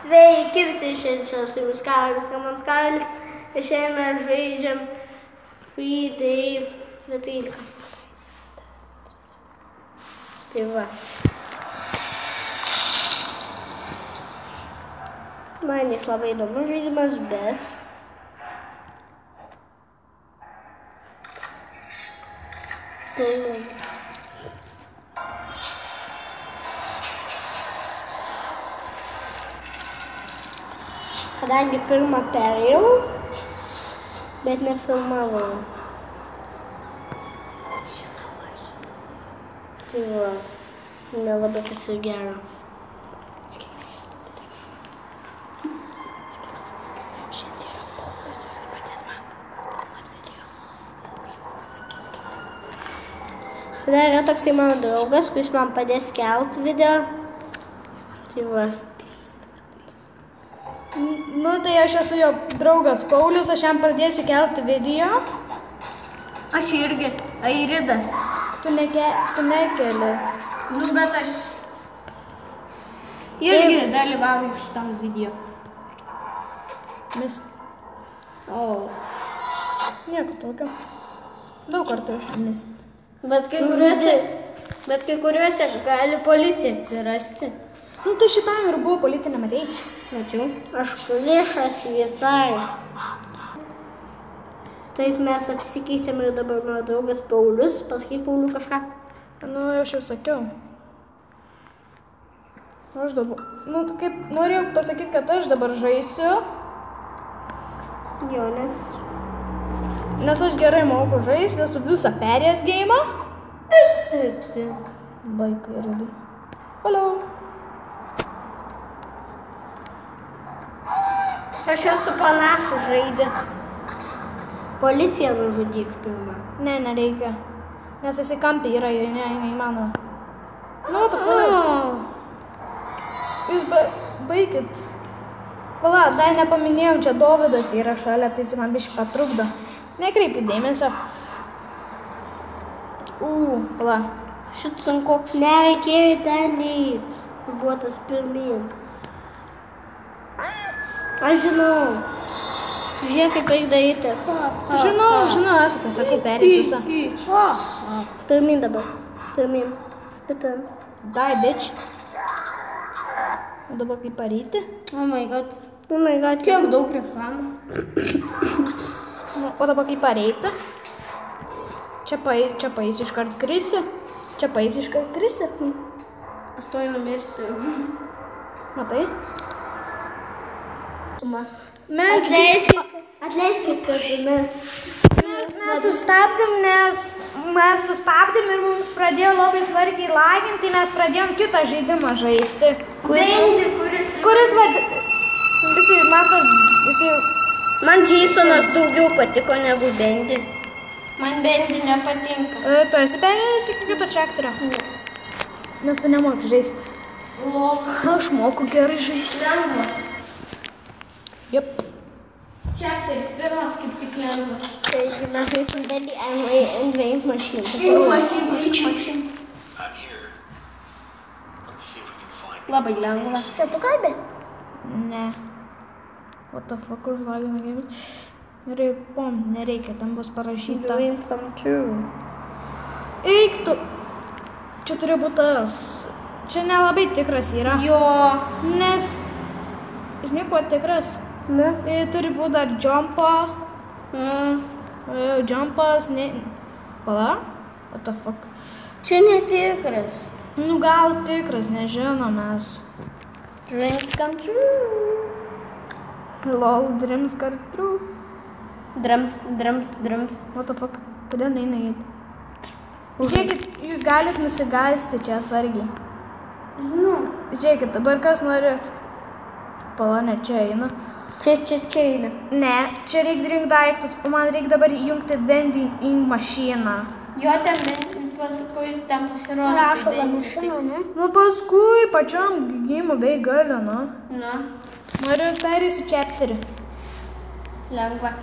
Sveiki visi, šiandien su jumis Karolis, Kamans Karolis. Ir šiandien mes žaidžiam Free Day 13. Tai va. Man jis labai įdomus žaidimas, bet... Kadangi pirmą perėjau, bet nefilmavau. Tai va, nelabai pasigero. Tada yra toksai mano draugas, kuris man padės kelt video. Tai va. Nu, tai aš esu jo draugas Paulius, aš jam pradėsiu kelti video. Aš irgi, Airidas. Tu nekeli. Nu, bet aš irgi dalyvauju šitam video. Mes... O. Nieko tokio. Daug kartų mes. Bet kai kuriuose gali policija atsirasti. Nu, tai šitam ir buvo policija, nematėjai. Mačiau. Aš plišas visai. Taip mes apsikeitėm ir dabar mano draugas Paulius. Pasakyk Pauliu kažką. Nu, aš jau sakiau. Aš dabar... Nu, kaip norėjau pasakyti, kad aš dabar žaisiu. Jo, Nes aš gerai moku žaisti, esu visą perėjęs geimą. Taip. Baikai radu. Hello. Aš esu panašų žaidęs. Policiją nužudyk pirmą. Ne, nereikia. Nes esi kampė yra, neįmanoma. Nu, tu Jūs baikit. Vala, dar nepaminėjom, čia Dovydas yra šalia, tai jis man biškai patrukdo. Nekreipi dėmesio. Vala. Šit sunkoks. Nereikėjo ten eit. Buvo tas pirmin. Aš žinau. Žiūrėk, kaip reikia daryti. Žinau, esu pasakau, perėsiu visą. Pirmin dabar. Pirmin. Kitan. Die, bitch. O dabar kaip paryti? Oh my god. Kiek daug reklamų. O dabar kaip pareiti? Čia paeisi iškart krisi. Aš to numirsiu. Matai? Atleiskit, kad mes sustabdėm ir mums pradėjo labai smarkiai laginti, tai mes pradėjom kitą žaidimą žaisti. Bendi, kuris Man Jasonas daugiau patiko negu Bendi. Man Bendi nepatinka. Tu esi perėjęs iki kito čektorio? Ne. Nes tu nemoki žaisti. Aš moku gerai žaisti. Lengva. Jep. Čektoris pirmas kaip tik lengvas. Taigi mes žaisim Bendi ant dviejų mašinų. Labai lengva. Čia tu kalbi? Ne. What the fuck, už lagina games? Ir nereikia, tam bus parašyta. Dreams come true. Eik tu. Čia turi būti tas. Čia nelabai tikras yra. Jo. Nes, žinai, kuo tikras? Ne? Turi būti dar jumpo. Jumpas, ne... Pala? What the fuck? Čia netikras. Nu, gal tikras, nežinom mes. Dreams come true. Lol, dreams come true. Drums. What the fuck? Kodėl neina įeiti? Žiūrėkit, jūs galit nusigąsti čia atsargiai. Žinau. Žiūrėkit, dabar kas norit? Pala, ne, čia eina. Čia eina. Ne, čia reikia rinkti daiktus, o man reikia dabar įjungti vending mašiną. Jo, paskui ten pasirodo. Rašalo mašiną, ne? Nu, paskui pačiam gimimo bei galio, nu. Na. Noriu perėsiu chapterį. Lengva.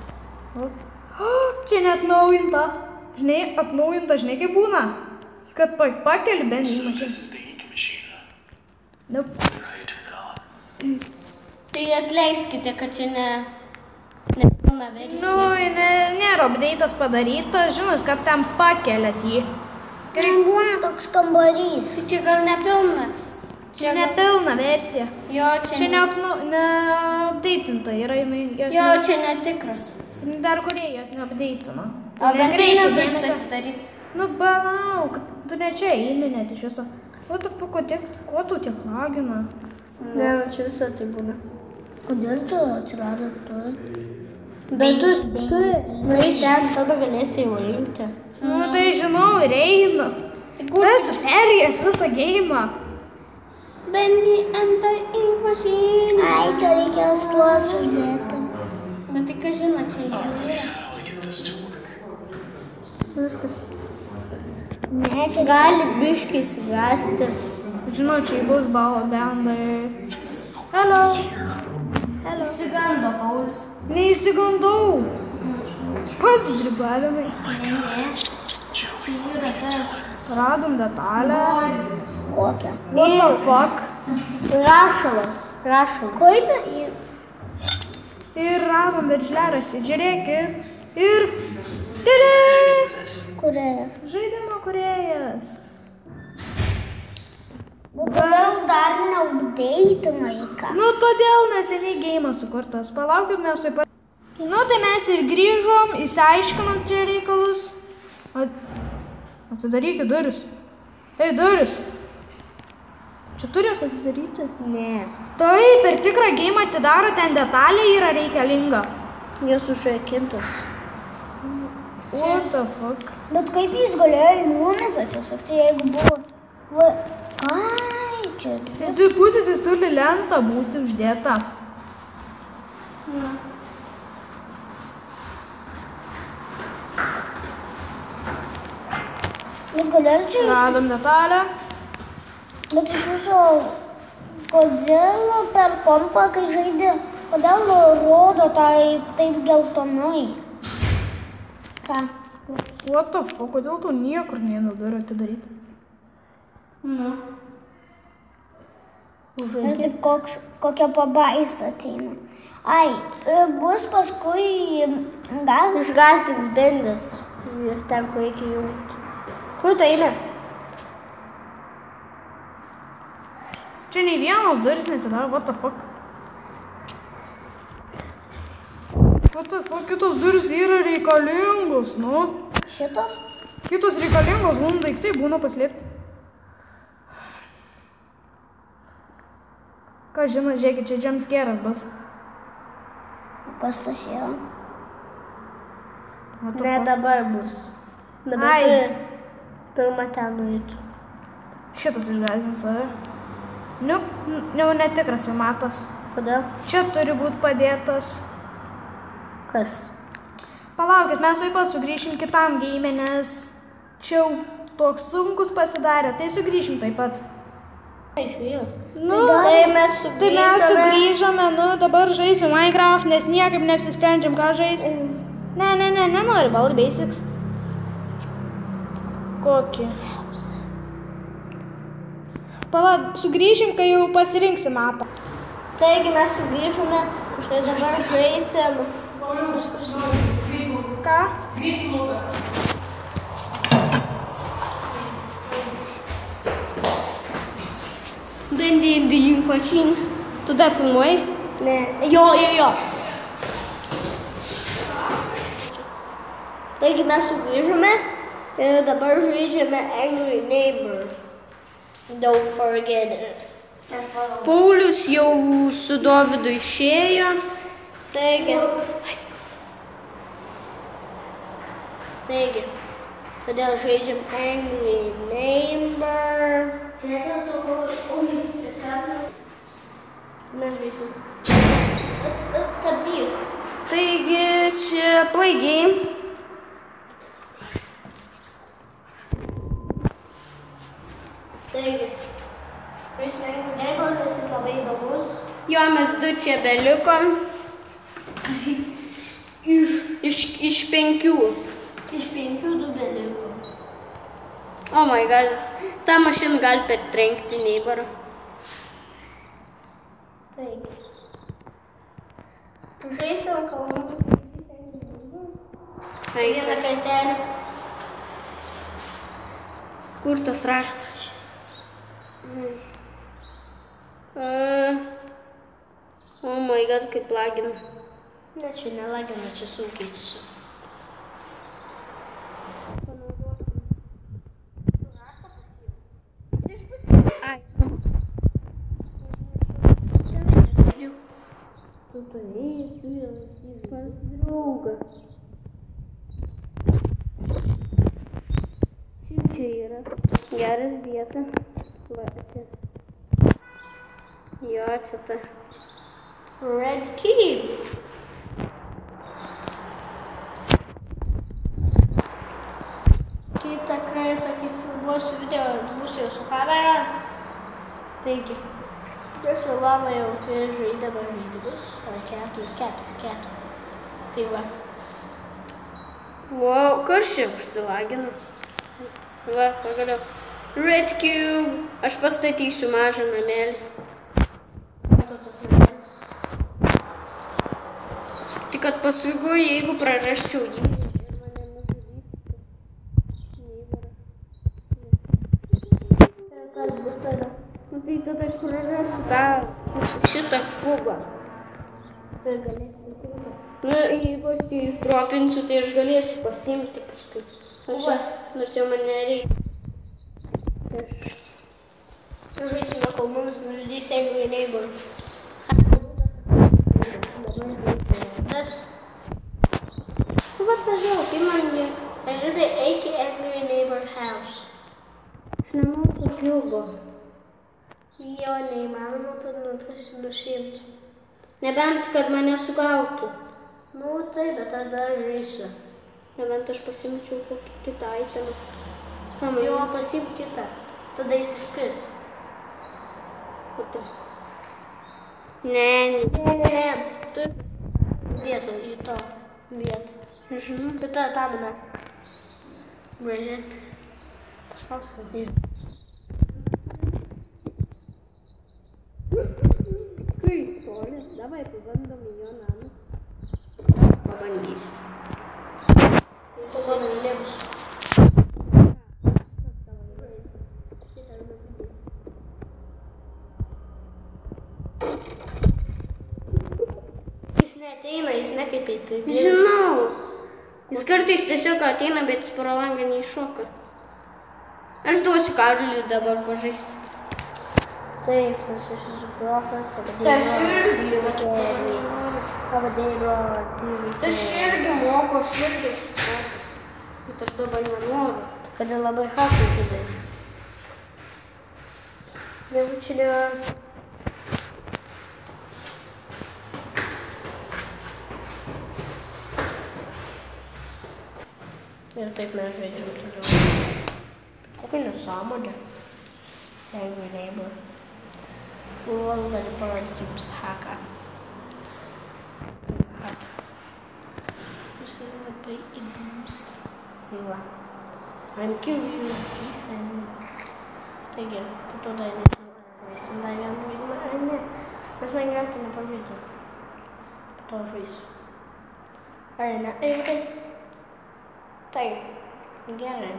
Čia net atnaujinta. Žinai, kaip būna? Kad pakeli bending mašiną. Nope. Tai atleiskite, kad čia ne pilna versija. Nu, nėra update'as padarytas, žinot, kad ten pakeliat jį. Ten būna toks kambarys. Tai čia gal nepilnas. Čia nepilna versija. Jo, Čia neupdatinta yra jinai. Jo, čia netikras. Dar kuriejas neupdatino. O bendrai neduos atidaryti. Nu, palauk, tu ne čia eini net iš viso. What the fuck, ko tu tiek lagina? Ne, čia visą tai būna. Kodėl čia atsirado tu? Bet tu nueiti ten, tada galėsi įvarinti. Nu, tai žinau, ir eina. Visas perėjęs visą geimą. Bendi ant the ink machine. Ai, čia reikės tuos uždėti. Bet tai ką žino, čia yra. Viskas. Ne, čia Gali biškiai įsigąsti. Žinau, čia bus bendai. Hello. Hello. Įsigando Paulius. Neįsigandau. Pats dribavimai. Ne. Čia yra tas. Radom detalę. Boris. kokią. What the fuck? Rašalas. Kaip? Ir radom veržliaraštį, žiūrėkit. Ir... Tili! Kūrėjas. Žaidimo kūrėjas. Kodėl dar neupdeitina į ką? Nu, todėl neseniai geimas sukurtas. Palaukit, mes taip pat... Nu, tai mes ir grįžom, įsiaiškinom čia reikalus. Atsidarykit duris. Ei, duris. Čia turi jos atidaryti? Ne. Taip, per tikrą geimą atsidaro, ten detalė yra reikalinga. Jos užrakintos. What the fuck? Bet kaip jis galėjo į mumis atsisukti, jeigu buvo... Va... Ai, čia... Jis dvi pusės, jis turi lentą būti uždėta. Bet kodėl čia... Radom detalę. Bet iš viso... Kodėl per kompą, kai žaidė... Kodėl rodo taip geltonai? Ką? What the fuck, kodėl tu niekur neina durų atidaryti? Ir taip kokia pabaisa ateina. Ai, bus paskui gal... Išgąsdins bendis. Ir ten, kur reikia jungti. Kur tai eina? Čia nei vienos duris neatsidaro, what the fuck? What the fuck, kitos duris yra reikalingos, nu. Šitos? Kitos reikalingos, būna daiktai, būna paslėpti. Ką žinot, žiūrėkit, čia jumpscare'as bus. Kas tas yra? What the Ne, fuck? dabar bus. Dabar Ai. turi pirmą ten nueitų. Šitas išgąsdins save. Nu, jau netikras jau matos. Kodėl? Čia turi būti padėtas. Kas? Palaukit, mes taip pat sugrįšim kitam geime, nes čia jau toks sunkus pasidarė, tai sugrįšim taip pat. Nu, Tai mes tai mes sugrįžome, nu, dabar žaisim Minecraft, nes niekaip neapsisprendžiam, ką žaisti. Ne, nenori Bald Basics. Kokį? Pala, sugrįšim, kai jau pasirinksim mapą. Taigi mes sugrįžome, štai dabar žaisim. Ką? Bendi in the ink machine. Tu dar filmuoji? Ne. Jo. Taigi mes sugrįžome ir dabar žaidžiame Angry Neighbor. Don't forget it. Paulius jau su Dovydu išėjo. Taigi, todėl žaidžiam Angry Neighbor. Mes žaisim. Atstabdyk. Taigi, čia play game. Taigi, žaisime Angry Neighbor, nes jis labai įdomus. Jo, mes du čia belikom. Iš 5. Iš 5 du beliko. Oh my god. Ta mašina gali pertrenkti neighborą. Taigi. Žaisim kalnų. Vieną kartelį. Kur tas raktas? Oh my god, kaip lagina. Ne, čia nelagina, čia sunkiai tiesiog. Ai. Tu turėjai, Pas draugą. Čia yra geras vieta. Va, čia. Jo, čia ta. Red Team. Kitą kartą, kai filmuosiu video, būsiu jau su kamera. Taigi, nesuvama jau, tai žaidėme žaidimus. Ar 4. Tai va. Wow, kas čia užsilagino? Va, pagaliau. Red Cube. Aš pastatysiu mažą namelį. Tik kad paskui, jeigu prarasčiau jį. Kas bus tada? Nu tai tada aš prarasiu šitą kubą. Tai galėsi pasimti. Nu, jeigu aš jį išdropinsiu, tai aš galėsiu pasiimti paskui. Nors jau man nereikia. Žaisime kalnus, nužudys Angry Neighbor. What the hell? Tai man jie. Aš žinai, eik į Angry Neighbor house. Aš nenoriu papildo. Jo, neįmanoma nusimti. Nebent, kad mane sugautų. Nu tai, bet tada žaisiu. Nebent aš pasimčiau kokį kitą itemą. Jo, pasim kitą. Tada jis iškris. Ota. Ne. Tu vietą į to vietą. Nežinau. Bet tą taminą. Grąžinti. Paspausiu. Kaip toli? Davai pabandom į jo namus. Pabandysiu. Pabandėms. Jis neateina, jis nekreipia į tai. Žinau. Jis kartais tiesiog ateina, bet jis pro langą neiššoka. Aš duosiu Karliui dabar pažaisti. Taip, nes aš esu profas, Tai aš irgi moku, aš irgi esu profas. Bet aš dabar nenoriu. Kada labai hakai tai darė. Jeigu čia nėra. Ir taip mes žaidžiam toliau. Kokia nesąmonė. Angry Neighbor. Gal gali parodyti jums haką. Jisai labai įdomus. Va. I'm killing you, Jason. Taigi, po to dar nežinau, ar žaisim dar vieną žaidimą, ar ne. Nes man Minecraft'ą nepažaidžiu. Po to žaisiu. Ar ne? Taip. Gerai.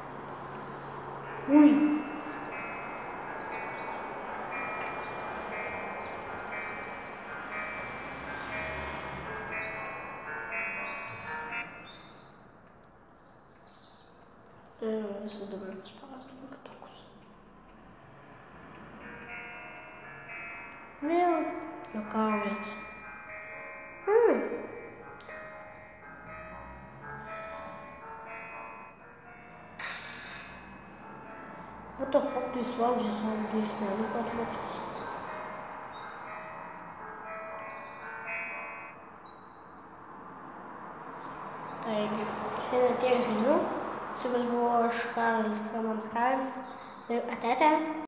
Ui. Esu dabar paspausiu mygtukus. Vėl juokaujat. What the fuck do you lauži savo grįžmėlių atmačius? Taigi, šiandien tiek žinių. Su jumis buvo aš Karlis, ir ate ten.